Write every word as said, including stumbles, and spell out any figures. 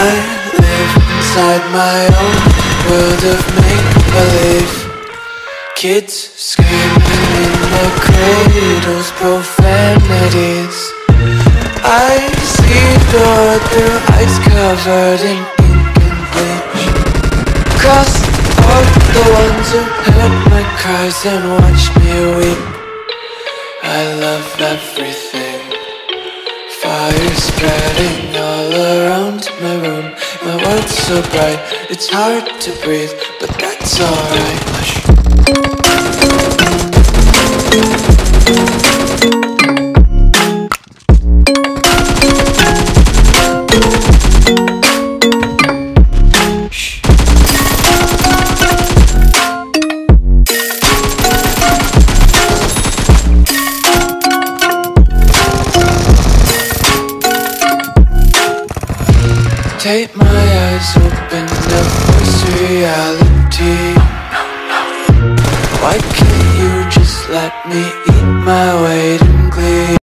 I live inside my own world of make-believe. Kids screaming in their cradles, profanities. I see the world through ice covered in ink and bleach. Cross all the ones who heard my cries and watched me weep. I love everything. Fire spreading all around my room. My world's so bright, it's hard to breathe, but that's alright. Take my eyes open to force reality. Why can't you just let me eat my weight in glee?